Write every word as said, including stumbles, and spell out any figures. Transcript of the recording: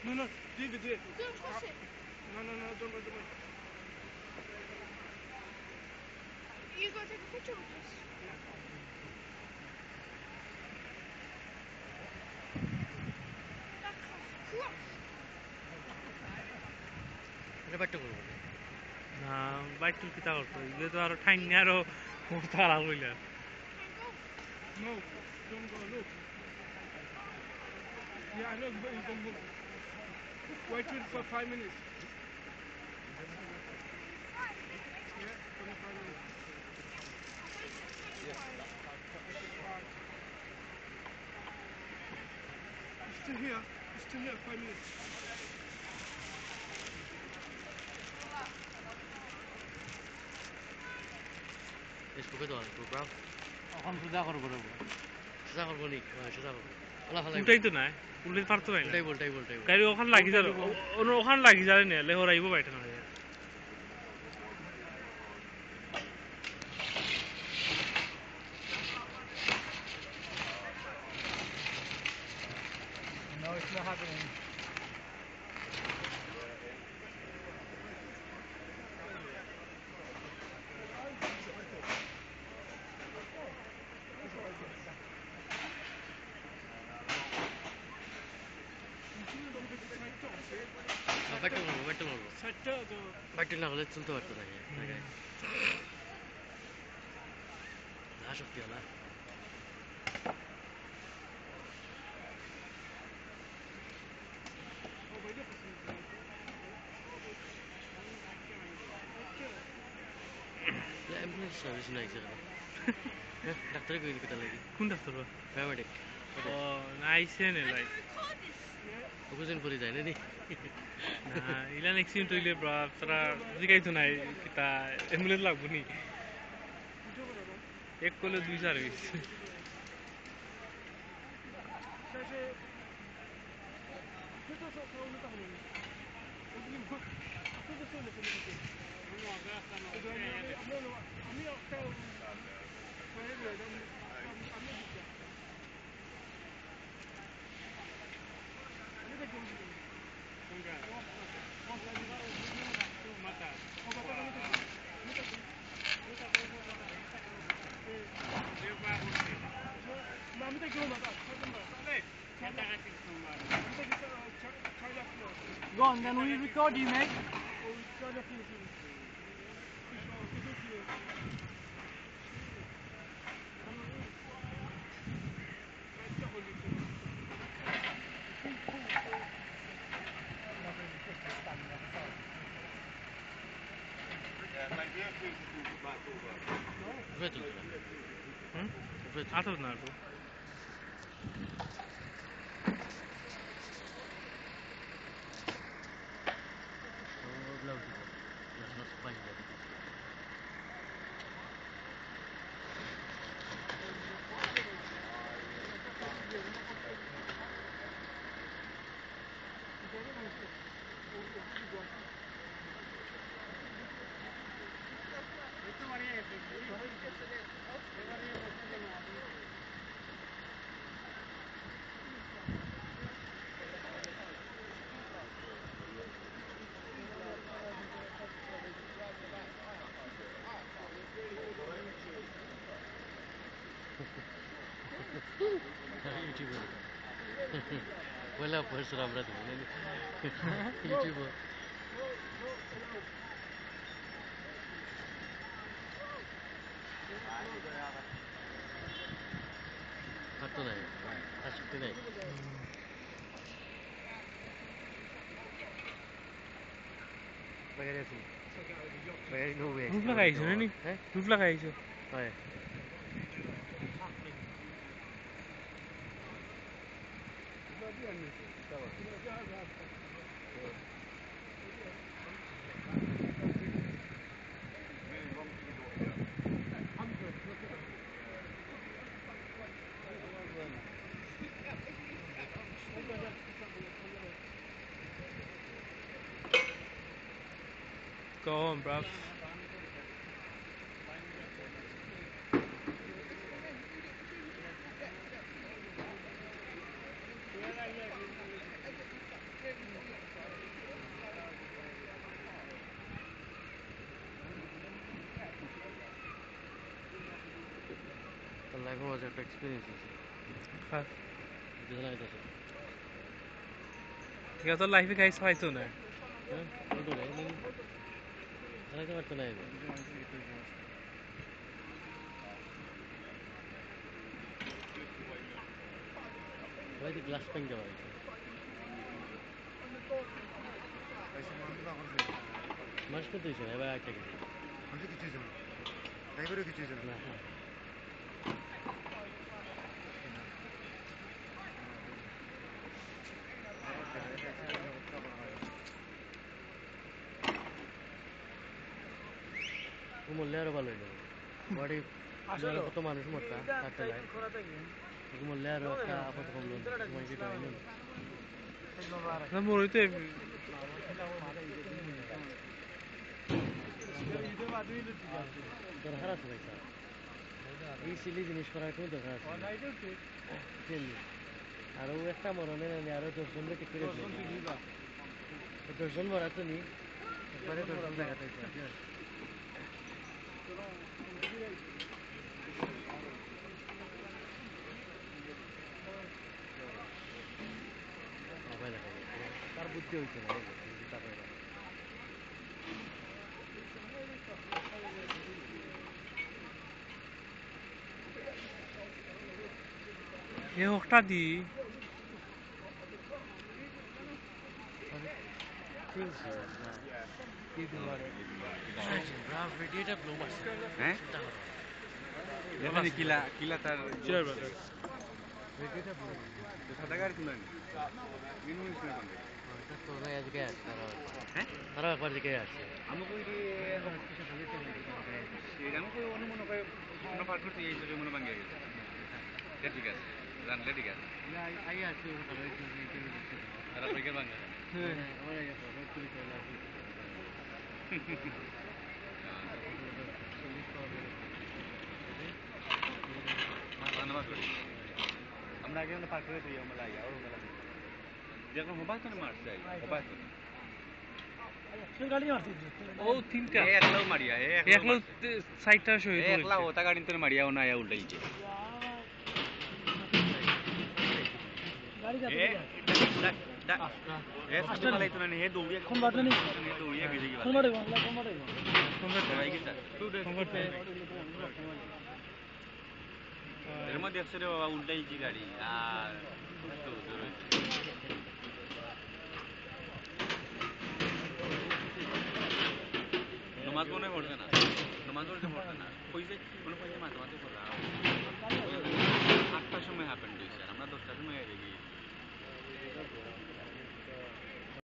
No, no, leave it there. Don't push it. No, no, no, don't go, don't go. You go take a picture with us. এটা বাইটটা করবো না বাইটটা কি তা করতো এগুলো তো আরো ঠাইনি আরো খারাপ হইলে No, don't go, look. Yeah, look, but you can move. Wait till for five minutes. Yeah, twenty-five minutes. It's still here. It's still here. Five minutes. ফেসবুকে তো আছে প্রোগ্রাম এখন সোজা করবো সোজা করবো নি সোজা করবো উল্টাই তো নাই উল্টাই পারতো নাই উল্টাই উল্টাই উল্টাই গাড়ি ওখানে লাগি যাবে ওখানে লাগি যাবে না লেহর আইব বাইটা না No, it's not happening. বাইটটা করবো বাইটটা করবো Satta the বাইটটা না হলে চলতে পারতো না না শক্তি হলা অ্যাম্বুলেন্স সার্ভিস নাই স্যার ডাক্তারে কইল কেটা লাগি কোন ডাক্তার প্যারামেডিক ও নাইছে নে লাই ওজন পরি যায় না নি না ইলান অ্যাক্সিডেন্ট হইলে ব্রাপ তারা জিগাইতো নাই কিতা অ্যাম্বুলেন্স লাগবো নি এক কোলে দুই service Go on, then we record you, mate. Betul. Hmm? Betul. Atau na tu. Oh, belum. Mas mas panjang. YouTuber. Wala po sa ramra to. YouTuber. Ato na yun. Asok na yun. Bagay natin. Bagay no way. Roof লাগাইছো না নি? হ্যাঁ? Roof লাগাইছো? হয়. Go on, bruv. লাইফে মজার একটা experience হয়েছে হ্যাঁ যেটা লাগতেছে ঠিক আছে লাইফে খাইছ পাইছো না হ্যাঁ ওটা রে মানে চালাইতে পারতো না এবার ভাই গ্লাস পেন যাওয়া হয়েছে মাস তো দুইশো এবার একটা কিছু না হ্যাঁ মরলে আরো ভালো হইলো বডি কত মানুষ মরতা থাকতে যায় মরলে আরো একটা আপদ কমলো তোমার যেটা হইলো না মরিতে দরকার আছে ভাই স্যার এই সিলি জিনিস করার কোনো দরকার আছে আরো একটা মরণে নানি আরো দশজন ঠিক করে দশজন মরা তো নি একবারে দশজন দেখাতে তার বুদ্ধি হয়েছে না এ হকটা দি এখানে কিলা কিলা তার চিয়ার ব্রাদার সাদা গাড়ি তুলেন মিনিমাম শুনে কোন তারা একবার দিকে আসছে আমাকে ওই আমাকে অনুমান করে মনে পার করতে এই যে মনে ভাঙিয়ে গেছে ঠিক আছে জানলে ঠিক আছে আই আসছে তারা পরীক্ষা ভাঙে আমরা আগে পার করে দিই আমরা লাগে আর ওগুলা যেরকম মোবাইল তো মারছে মোবাইল ও তিনটা এ একলাও মারিয়া এ একলো সাইটটা শহীদ এ একলা ওটা গাড়ি তো মারিয়া না আয়া উল্টাইছে গাড়ি যাচ্ছে এ সামনে লাইত না হে দৌড়িয়া কোন বাট নেই হে দৌড়িয়া গিয়ে গিয়ে কোন বাটে কোন বাটে কোন বাটে ভাই কি স্যার কোন বাটে এর মধ্যে একসাথে বাবা উল্টাইছি গাড়ি আর তো নমাজ মনে পড়ছে না নমাজ পড়তে পড়ছে না পয়সা কোনো পয়সা মাঝে মাঝে পড়া আটটার সময় হ্যাপেন্ড হয়েছে আমরা দশটার সময় দেখি